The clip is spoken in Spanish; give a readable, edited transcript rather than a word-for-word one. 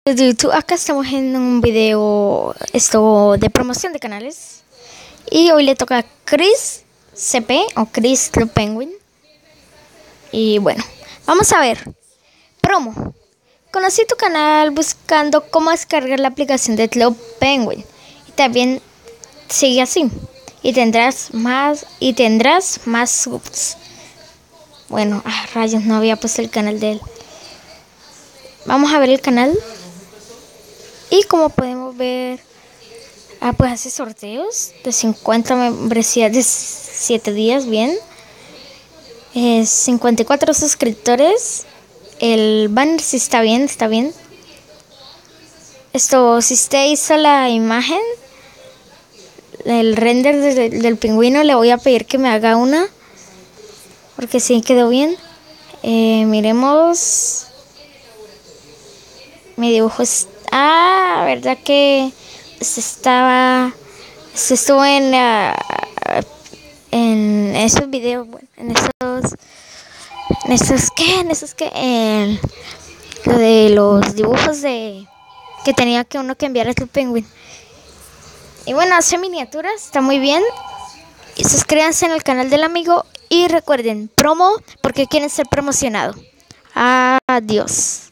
de YouTube. Acá estamos en un video de promoción de canales. Y hoy le toca a Chris CP o Chris Club Penguin. Y bueno, vamos a ver. Promo. Conocí tu canal buscando cómo descargar la aplicación de Club Penguin. Y también sigue así. Y tendrás más subs. Bueno, rayos, no había puesto el canal de él. Vamos a ver el canal. Y como podemos ver, pues hace sorteos de 50 membresías de 7 días, bien. 54 suscriptores. El banner sí está bien, está bien. Si usted hizo la imagen, el render del pingüino, le voy a pedir que me haga una. Porque sí quedó bien. Miremos. Mi dibujo es... verdad que estuvo en esos videos, bueno, lo de los dibujos que tenía que uno que enviar a Club Penguin. Y bueno, hace miniaturas, está muy bien. Y suscríbanse en el canal del amigo y recuerden, promo porque quieren ser promocionado. Adiós.